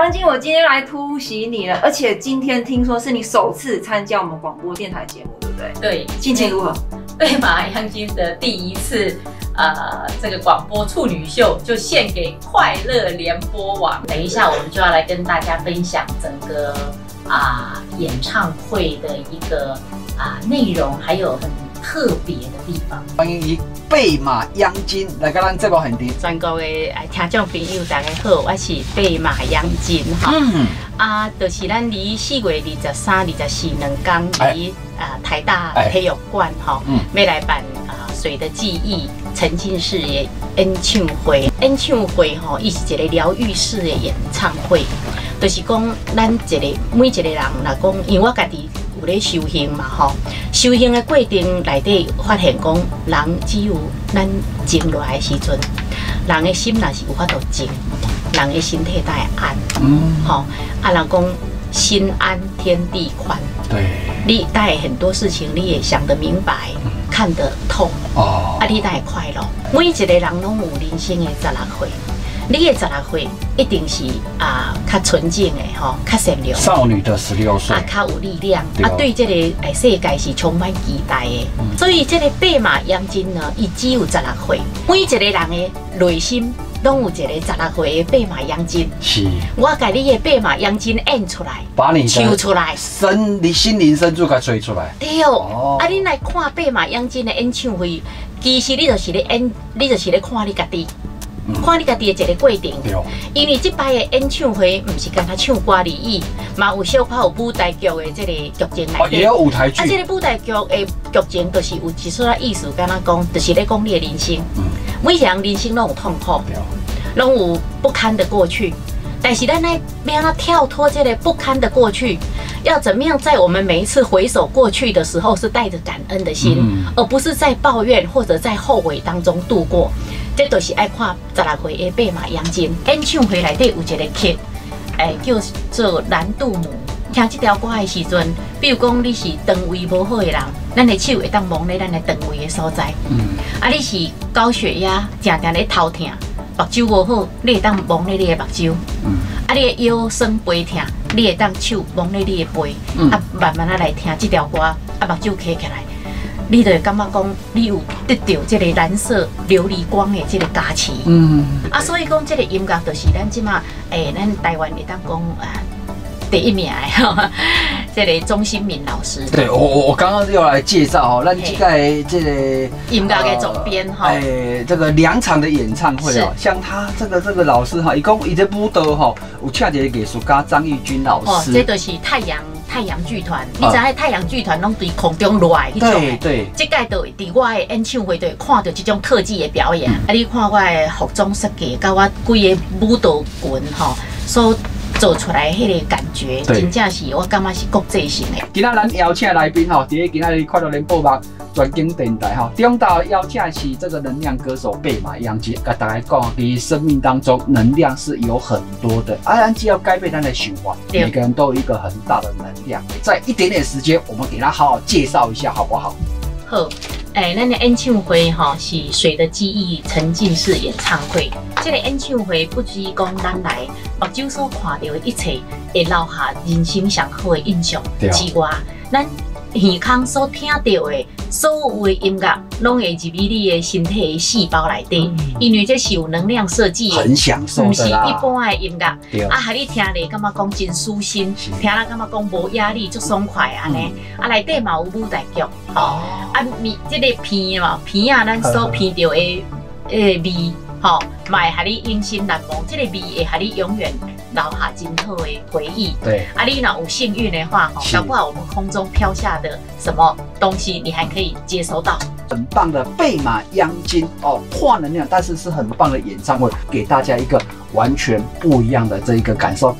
安金，我今天来突袭你了，而且今天听说是你首次参加我们广播电台节目，对不对？ 对， 心情如何？ 对马央金的第一次这个广播处女秀就献给快乐联播网。等一下我们就要来跟大家分享整个演唱会的一个内容，还有很特别的地方。 欢迎贝马央金来到咱这个现场。 全国的听众朋友大家好，我是贝马央金哈。就是咱离4月23、24两天离台大体育馆哈，要来办水的记忆沉浸式的演唱会。演唱会吼，伊是一个疗愈式的演唱会，就是讲咱每一个人来讲，因为我家己有咧修行嘛吼，修行的过程内底发现讲，人只有咱静落来的时阵，人的心若是有法度静，人的身体才会安。吼，人讲心安天地宽。对，你带很多事情，你也想得明白，看得透。你才会快乐。每一个人拢有人生的16岁。你的16岁一定是较纯净的吼，较善良。 少女的16岁， 较有力量，对这个世界是充满期待的。所以这个贝马央金呢，伊只有16岁，每一个人的内心拢有一个16岁的贝马央金。是，我把你的贝马央金演出来， 把你抽出来， 你心灵深处给吹出来。 对哦，你来看贝马央金的演唱会，其实你就是咧演，你就是咧看你家己。看你家己的一个过程，因为这摆的演唱会唔是干他唱歌而已，嘛有小可有舞台剧的这个剧情来。 也有舞台剧。 这个舞台剧的剧情就是有一撮意思，干他讲，就是咧讲你的人生。每一个人人生拢有痛苦，拢有不堪的过去。但是咱要让跳脱这个不堪的过去，要怎么样在我们每一次回首过去的时候，是带着感恩的心，而不是在抱怨或者在后悔当中度过。这就是爱看16岁的贝马央金演唱会内底有一个曲，叫做《蓝度母》。听这条歌的时阵，比如讲你是肠胃无好的人，咱的手会当摸咧咱的肠胃的所在。你是高血压，常常咧头痛，目睭无好，你会当摸咧你的目睭。你的腰酸背痛，你会当手摸咧你的背。慢慢来听这条歌，目睭起起来。你就会感觉讲，你有得到这个蓝色琉璃光的这个加持。所以讲这个音乐就是咱即马，咱台湾会当讲第一名的这个钟兴民老师。 对，我刚刚又来介绍咱这个音乐的总编这个2场的演唱会像他这个老师伊讲伊这舞蹈有请一个艺术家张玉君老师。 这就是太阳剧团，你知影太阳剧团拢对空中落来去做的。对，这届就伫我的演唱会就会看到这种特技的表演。你看我的服装设计，甲我规个舞蹈群所做出来迄个感觉，真正是我感觉是国际性的。 今仔咱邀请的来宾伫咧今仔日快乐联播网专经电台中岛邀请是这个能量歌手贝马央金，跟大家讲，你生命当中能量是有很多的，咱只要改变咱的循环，每个人都有一个很大的能量。在一点点时间，我们给他好好介绍一下，好不好？好， 咱的演唱会是水的记忆沉浸式演唱会。这个演唱会不只讲咱来目睭所看到的一切，会留下人生上好的印象之外，咱耳孔所听到的所有的音乐，拢会入去你的身体的细胞内底，因为这是有能量设计的， 很享受的啦，不是一般的音乐。害你听咧，感觉讲真舒心，听了感觉讲无压力，足爽快安尼。内底嘛有舞台剧，这个片嘛，片咱所片到的味，嘛会害你永生难忘。这个味会害你永远留下真好的回忆。对，你若有幸运的话，搞不好我们空中飘下的什么东西，你还可以接收到。 很棒的贝马央金跨能量，但是是很棒的演唱会，给大家一个完全不一样的这一个感受。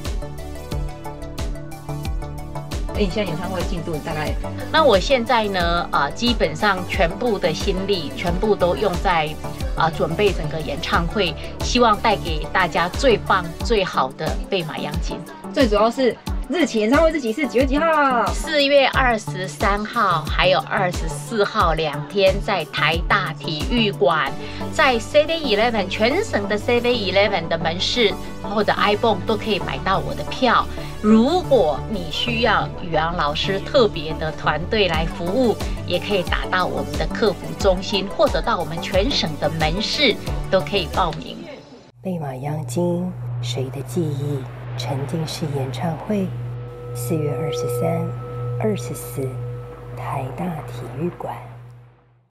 你现在演唱会进度大概？ 那我现在呢，基本上全部的心力全部都用在准备整个演唱会，希望带给大家最棒最好的贝马央金。 最主要是日期演唱会是几次？几月几号 ？4月23号，还有24号2天，在台大体育馆，在 7-Eleven 全省的 7-Eleven 的门市或者 iPhone 都可以买到我的票。如果你需要宇昂老师特别的团队来服务，也可以打到我们的客服中心，或者到我们全省的门市都可以报名。 贝马央金，谁的记忆？沉浸式演唱会，4月23、24，台大体育馆。